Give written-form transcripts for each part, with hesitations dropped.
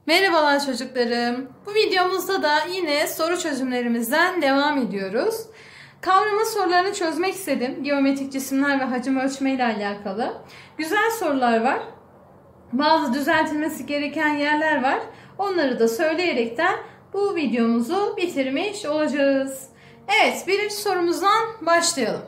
Merhabalar çocuklarım. Bu videomuzda da yine soru çözümlerimizden devam ediyoruz. Kavrama sorularını çözmek istedim. Geometrik cisimler ve hacim ölçme ile alakalı. Güzel sorular var. Bazı düzeltilmesi gereken yerler var. Onları da söyleyerekten bu videomuzu bitirmiş olacağız. Evet, birinci sorumuzdan başlayalım.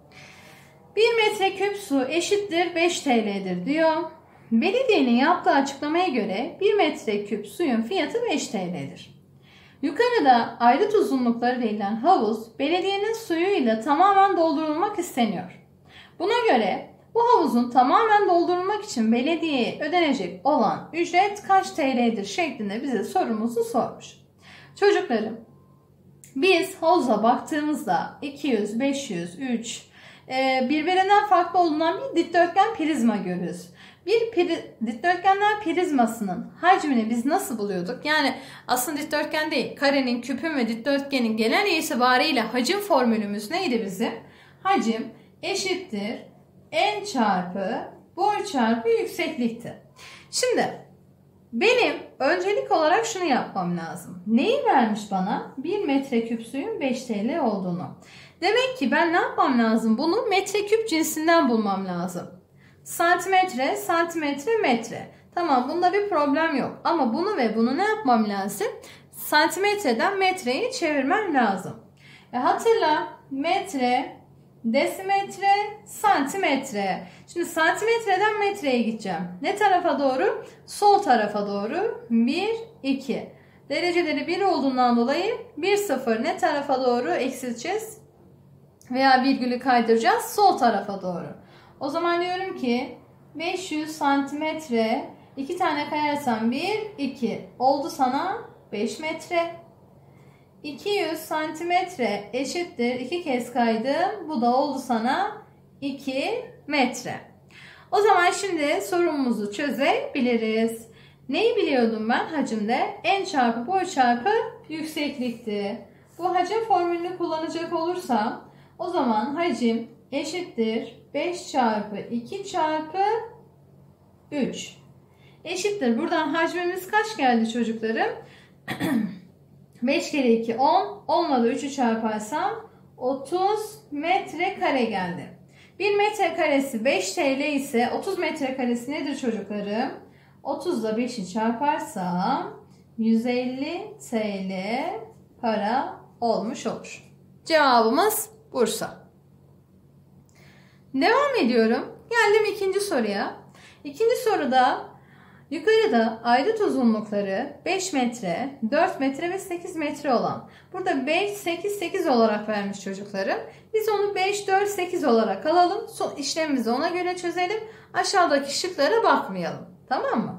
1 metreküp su eşittir 5 TL'dir diyor. Belediyenin yaptığı açıklamaya göre 1 metreküp suyun fiyatı 5 TL'dir. Yukarıda ayrıt uzunlukları verilen havuz belediyenin suyuyla tamamen doldurulmak isteniyor. Buna göre bu havuzun tamamen doldurulmak için belediyeye ödenecek olan ücret kaç TL'dir şeklinde bize sorumuzu sormuş. Çocuklarım, biz havuza baktığımızda 200, 500, 3 birbirinden farklı olunan bir dikdörtgen prizma görüyoruz. Dikdörtgenler prizmasının hacmini biz nasıl buluyorduk? Yani aslında dikdörtgen değil, karenin, küpün ve dikdörtgenin genel itibariyle hacim formülümüz neydi bizim? Hacim eşittir en çarpı boy çarpı yükseklikti. Şimdi benim öncelik olarak şunu yapmam lazım. Neyi vermiş bana? 1 metreküp suyun 5 TL olduğunu. Demek ki ben ne yapmam lazım? Bunu metreküp cinsinden bulmam lazım. Santimetre, santimetre, metre. Tamam, bunda bir problem yok. Ama bunu ve bunu ne yapmam lazım? Santimetreden metreyi çevirmem lazım. Hatırla, metre, desimetre, santimetre. Şimdi santimetreden metreye gideceğim. Ne tarafa doğru? Sol tarafa doğru. 1, 2. Dereceleri 1 olduğundan dolayı 1, 0 ne tarafa doğru eksilteceğiz? Veya virgülü kaydıracağız. Sol tarafa doğru. O zaman diyorum ki 500 santimetre 2 tane kayarsam 1, 2 oldu sana 5 metre. 200 santimetre eşittir 2 kez kaydım. Bu da oldu sana 2 metre. O zaman şimdi sorumuzu çözebiliriz. Neyi biliyordum ben hacimde? En çarpı boy çarpı yükseklikti. Bu hacim formülünü kullanacak olursam o zaman hacim eşittir 5 çarpı 2 çarpı 3 eşittir. Buradan hacmimiz kaç geldi çocuklarım? 5 kere 2 10. 10'la da 3'ü çarparsam 30 metrekare geldi. 1 metrekaresi 5 TL ise 30 metrekaresi nedir çocuklarım? 30 ile 5'i çarparsam 150 TL para olmuş olur. Cevabımız Bursa. Devam ediyorum. Geldim ikinci soruya. İkinci soruda yukarıda ayrıt uzunlukları 5 metre, 4 metre ve 8 metre olan. Burada 5, 8, 8 olarak vermiş çocuklarım. Biz onu 5, 4, 8 olarak alalım. Son işlemimizi ona göre çözelim. Aşağıdaki şıklara bakmayalım. Tamam mı?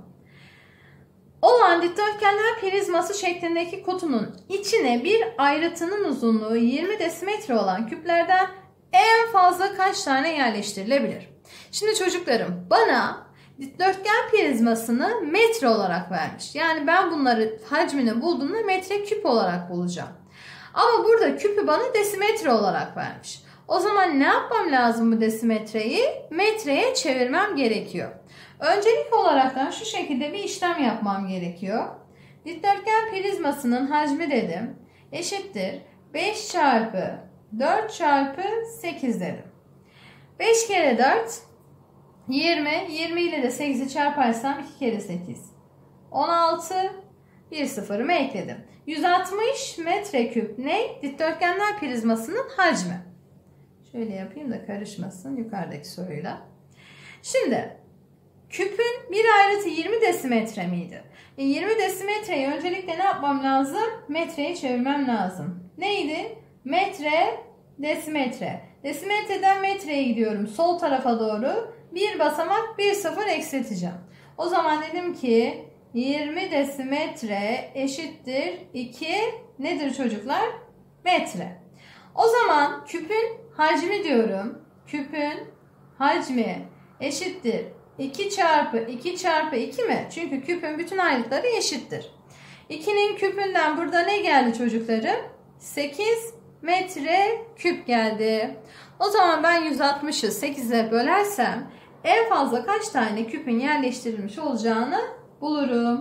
Olan dikdörtgenler prizması şeklindeki kutunun içine bir ayrıtının uzunluğu 20 desimetre olan küplerden en fazla kaç tane yerleştirilebilir? Şimdi çocuklarım, bana dikdörtgen prizmasını metre olarak vermiş. Yani ben bunları hacmini bulduğumda metreküp olarak bulacağım. Ama burada küpü bana desimetre olarak vermiş. O zaman ne yapmam lazım bu desimetreyi? Metreye çevirmem gerekiyor. Öncelik olaraktan şu şekilde bir işlem yapmam gerekiyor. Dikdörtgen prizmasının hacmi dedim. Eşittir 5 çarpı 4 çarpı 8 dedim. 5 kere 4 20. 20 ile de 8'i çarparsam 2 kere 8 16. Bir sıfırımı ekledim. 160 metreküp ne? Dikdörtgenler prizmasının hacmi. Şöyle yapayım da karışmasın yukarıdaki soruyla. Şimdi küpün bir ayrıtı 20 desimetre miydi? 20 desimetreyi öncelikle ne yapmam lazım? Metreye çevirmem lazım. Neydi? Metre, desimetre. Desimetreden metreye gidiyorum. Sol tarafa doğru. Bir basamak, bir sıfır eksilteceğim. O zaman dedim ki 20 desimetre eşittir 2 nedir çocuklar? Metre. O zaman küpün hacmi diyorum. Küpün hacmi eşittir 2 çarpı 2 çarpı 2 mi? Çünkü küpün bütün ayrıtları eşittir. 2'nin küpünden burada ne geldi çocuklarım? 8 metre küp geldi. O zaman ben 160'ı 8'e bölersem en fazla kaç tane küpün yerleştirilmiş olacağını bulurum.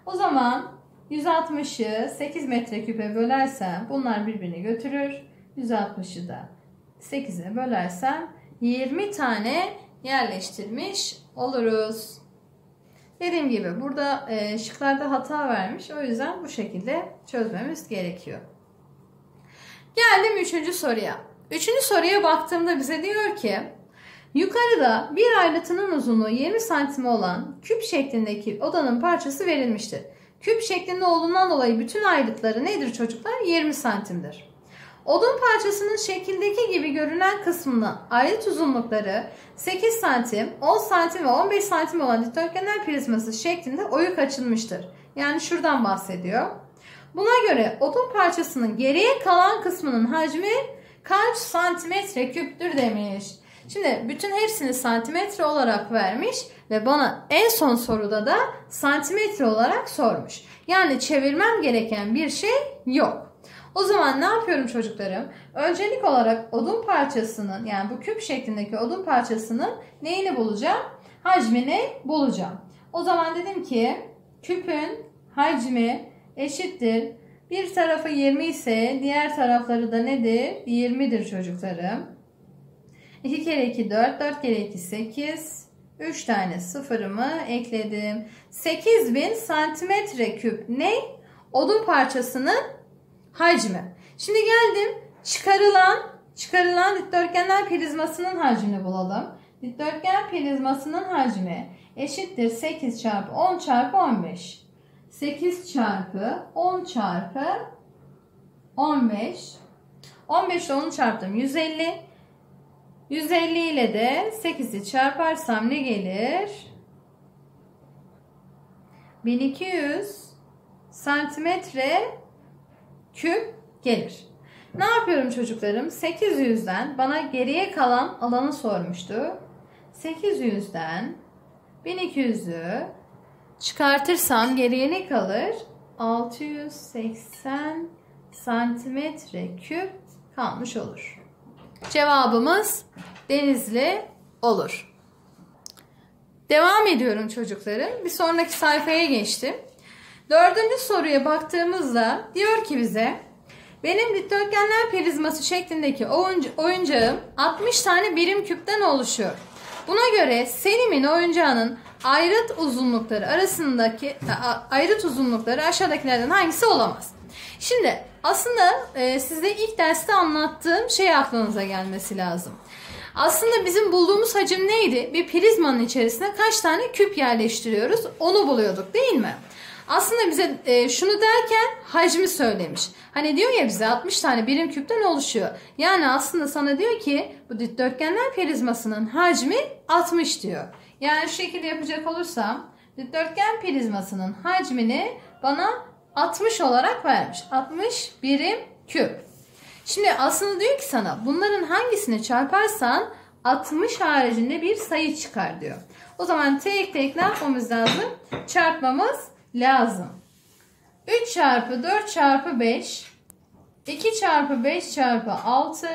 O zaman 160'ı 8 metreküpe bölersem bunlar birbirini götürür. 160'ı da 8'e bölersem 20 tane yerleştirmiş oluruz. Dediğim gibi burada şıklarda hata vermiş. O yüzden bu şekilde çözmemiz gerekiyor. Geldim 3. soruya. 3. soruya baktığımda bize diyor ki yukarıda bir ayrıtının uzunluğu 20 santim olan küp şeklindeki odanın parçası verilmiştir. Küp şeklinde olduğundan dolayı bütün ayrıtları nedir çocuklar? 20 santimdir. Odun parçasının şekildeki gibi görünen kısmına ayrıt uzunlukları 8 santim, 10 santim ve 15 santim olan dikdörtgenler prizması şeklinde oyuk açılmıştır. Yani şuradan bahsediyor. Buna göre odun parçasının geriye kalan kısmının hacmi kaç santimetre küptür demiş. Şimdi bütün hepsini santimetre olarak vermiş ve bana en son soruda da santimetre olarak sormuş. Yani çevirmem gereken bir şey yok. O zaman ne yapıyorum çocuklarım? Öncelik olarak odun parçasının, yani bu küp şeklindeki odun parçasının neyini bulacağım? Hacmini bulacağım. O zaman dedim ki küpün hacmi eşittir. Bir tarafı 20 ise diğer tarafları da nedir? 20'dir çocuklarım. 2 kere 2 4, 4 kere 2 8. 3 tane sıfırımı ekledim. 8000 santimetre küp ne? Odun parçasının hacmi. Şimdi geldim çıkarılan dikdörtgenler prizmasının hacmini bulalım. Dikdörtgen prizmasının hacmi eşittir 8 çarpı 10 çarpı 15. 8 çarpı 10 çarpı 15. 15 ile 10'u çarptım 150. 150 ile de 8'i çarparsam ne gelir? 1200 santimetre küp gelir. Ne yapıyorum çocuklarım? 800'den bana geriye kalan alanı sormuştu. 800'den 1200'ü çıkartırsam geriye ne kalır? 680 santimetre küp kalmış olur. Cevabımız Denizli olur. Devam ediyorum çocuklarım. Bir sonraki sayfaya geçtim. 4. soruya baktığımızda diyor ki bize benim dikdörtgenler prizması şeklindeki oyuncağım 60 tane birim küpten oluşuyor. Buna göre Selim'in oyuncağının ayrıt uzunlukları aşağıdakilerden hangisi olamaz? Şimdi aslında size ilk derste anlattığım şey aklınıza gelmesi lazım. Aslında bizim bulduğumuz hacim neydi? Bir prizmanın içerisine kaç tane küp yerleştiriyoruz? Onu buluyorduk değil mi? Aslında bize şunu derken hacmi söylemiş. Hani diyor ya bize 60 tane birim küpten oluşuyor. Yani aslında sana diyor ki bu dikdörtgenler prizmasının hacmi 60 diyor. Yani şu şekilde yapacak olursam dikdörtgen prizmasının hacmini bana 60 olarak vermiş. 60 birim küp. Şimdi aslında diyor ki sana bunların hangisini çarparsan 60 haricinde bir sayı çıkar diyor. O zaman tek tek ne yapmamız lazım? Çarpmamız lazım. 3 çarpı 4 çarpı 5, 2 çarpı 5 çarpı 6,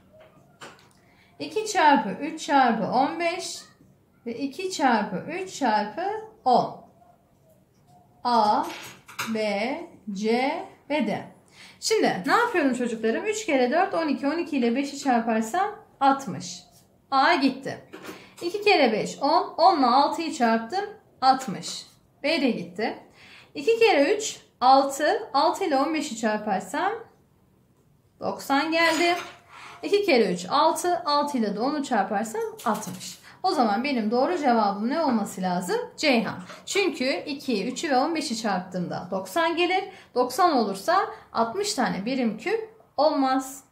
2 çarpı 3 çarpı 15 ve 2 çarpı 3 çarpı 10. A, B, C ve D. Şimdi ne yapıyorum çocuklarım? 3 kere 4 12, 12 ile 5'i çarparsam 60. A gitti. 2 kere 5 10, 10 ile 6'yı çarptım 60. B de gitti. 2 kere 3 6, 6 ile 15'i çarparsam 90 geldi. 2 kere 3 6, 6 ile de 10'u çarparsam 60. O zaman benim doğru cevabım ne olması lazım? Ceyhan. Çünkü 2'yi, 3'ü ve 15'i çarptığımda 90 gelir. 90 olursa 60 tane birim küp olmaz.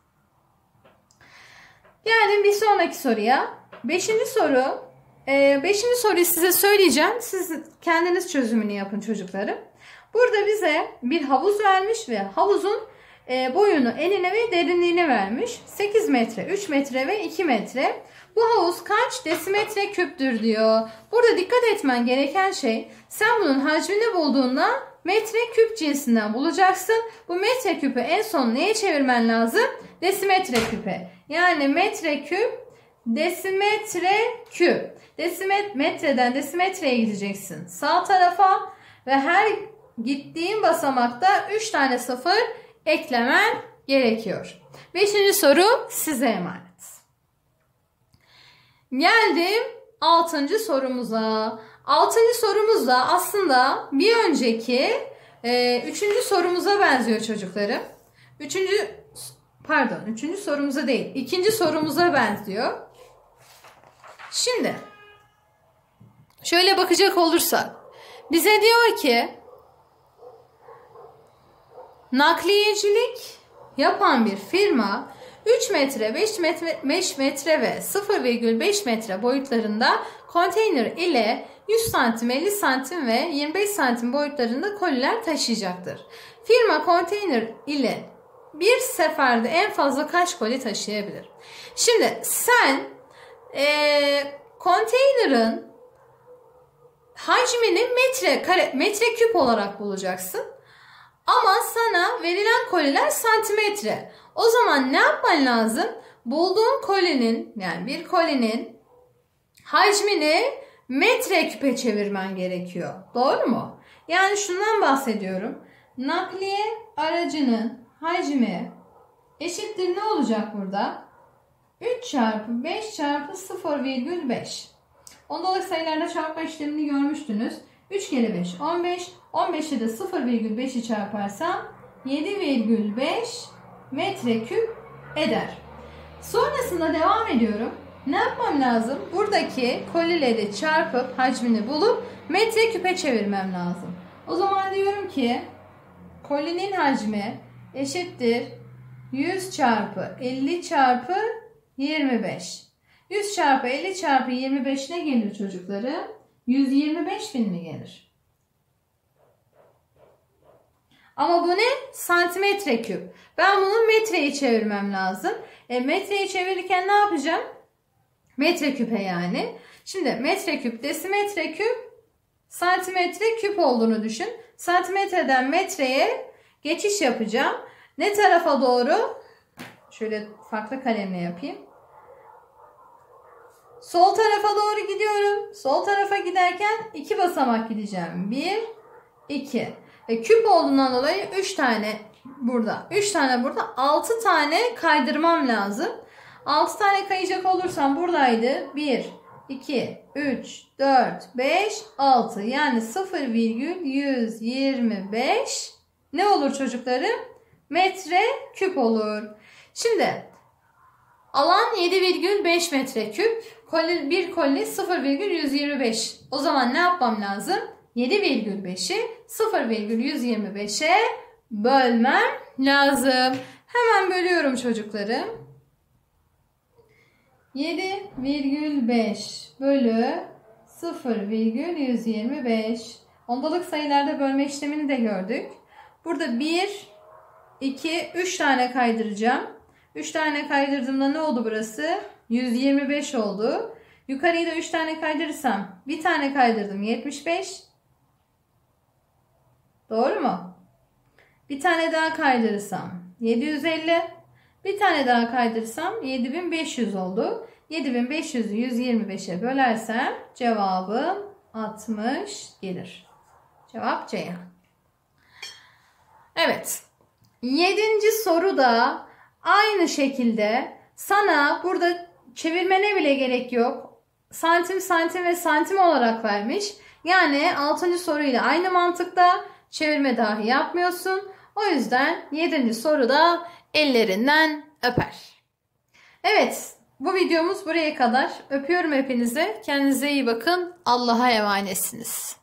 Geldim bir sonraki soruya. 5. soru. 5. soruyu size söyleyeceğim. Siz kendiniz çözümünü yapın çocuklarım. Burada bize bir havuz vermiş ve havuzun boyunu, enine ve derinliğini vermiş. 8 metre, 3 metre ve 2 metre. Bu havuz kaç desimetre küptür diyor. Burada dikkat etmen gereken şey, sen bunun hacmini bulduğunda metre küp cinsinden bulacaksın. Bu metre küpü en son neye çevirmen lazım? Desimetre küpe. Yani metre küp, desimetre küp. Metreden desimetreye gideceksin sağ tarafa ve her gittiğin basamakta 3 tane sıfır eklemen gerekiyor. 5. soru size emanet. Geldim 6. sorumuza. 6. sorumuz da aslında bir önceki 3. sorumuza benziyor çocuklarım. 3. sorumuza değil, 2. sorumuza benziyor. Şimdi şöyle bakacak olursak bize diyor ki nakliyecilik yapan bir firma 3 metre, 5 metre ve 0,5 metre boyutlarında konteyner ile 100 santim, 50 santim ve 25 santim boyutlarında koliler taşıyacaktır. Firma konteyner ile bir seferde en fazla kaç koli taşıyabilir? Şimdi sen konteynerin hacmini metreküp olarak bulacaksın. Ama sana verilen koliler santimetre. O zaman ne yapman lazım? Bulduğun kolinin, yani bir kolinin hacmini metreküpe çevirmen gerekiyor. Doğru mu? Yani şundan bahsediyorum. Nakliye aracının hacmi eşittir ne olacak burada? 3 çarpı 5 çarpı 0,5. Ondalık sayılarda çarpma işlemini görmüştünüz. 3 kere 5 15. 15'e de 0,5'i çarparsam 7,5 metreküp eder. Sonrasında devam ediyorum. Ne yapmam lazım? Buradaki kolileri çarpıp hacmini bulup metreküpe çevirmem lazım. O zaman diyorum ki kolinin hacmi eşittir 100 çarpı 50 çarpı 25. 100 çarpı 50 çarpı 25 ne gelir çocuklarım? 125 bin mi gelir? Ama bu ne? Santimetre küp. Ben bunu metreye çevirmem lazım. Metreyi çevirirken ne yapacağım? Metreküpe yani. Şimdi metreküp, desimetre küp, santimetre küp olduğunu düşün. Santimetreden metreye geçiş yapacağım. Ne tarafa doğru? Şöyle farklı kalemle yapayım. Sol tarafa doğru gidiyorum. Sol tarafa giderken 2 basamak gideceğim. 1, 2. Ve küp olduğundan dolayı 3 tane burada. 3 tane burada. 6 tane kaydırmam lazım. 6 tane kayacak olursam buradaydı. 1, 2, 3, 4, 5, 6. Yani 0,125 ne olur çocuklarım? Metre küp olur. Şimdi alan 7,5 metreküp. Bir koli 0,125. O zaman ne yapmam lazım? 7,5'i 0,125'e bölmem lazım. Hemen bölüyorum çocuklarım. 7,5 bölü 0,125. Ondalık sayılarda bölme işlemini de gördük. Burada 1, 2, 3 tane kaydıracağım. 3 tane kaydırdığımda ne oldu burası? 125 oldu. Yukarıyı da 3 tane kaydırırsam bir tane kaydırdım 75. Doğru mu? Bir tane daha kaydırırsam 750. Bir tane daha kaydırırsam 7500 oldu. 7500'ü 125'e bölersem cevabım 60 gelir. Cevap Ceyhan. Evet. 7. soru da aynı şekilde sana burada çevirmene bile gerek yok. Santim, santim ve santim olarak vermiş. Yani 6. soruyla aynı mantıkta çevirme dahi yapmıyorsun. O yüzden 7. soruda ellerinden öper. Evet, bu videomuz buraya kadar. Öpüyorum hepinizi. Kendinize iyi bakın. Allah'a emanetsiniz.